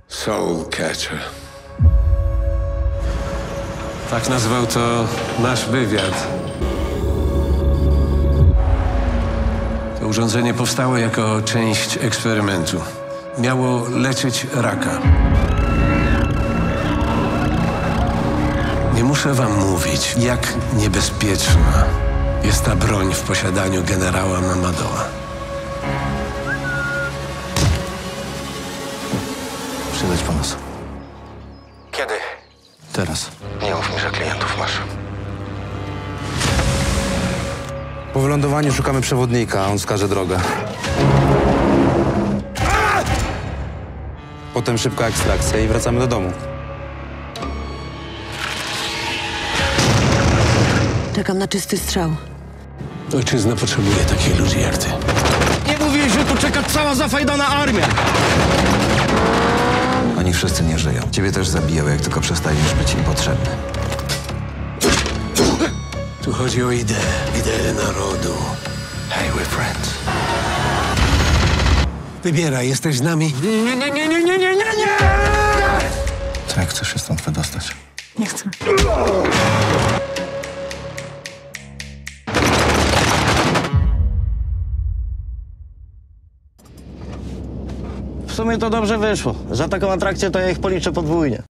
Soul Catcher. Tak nazwał to nasz wywiad. To urządzenie powstało jako część eksperymentu. Miało leczyć raka. Nie muszę wam mówić, jak niebezpieczna jest ta broń w posiadaniu generała Mamadoa. Przydać po nas. Kiedy? Teraz. Nie mów mi, że klientów masz. Po wylądowaniu szukamy przewodnika, on wskaże drogę. Potem szybka ekstrakcja i wracamy do domu. Czekam na czysty strzał. Ojczyzna potrzebuje takich ludzi jak ty. Nie mówiłeś, że tu czeka cała zafajdana armia! Oni wszyscy nie żyją. Ciebie też zabiją, jak tylko przestajesz być im potrzebny. Tu chodzi o ideę narodu. Hey, we're friends. Wybieraj, jesteś z nami? To jak chcesz się stąd wydostać? Nie chcę. W sumie to dobrze wyszło. Za taką atrakcję to ja ich policzę podwójnie.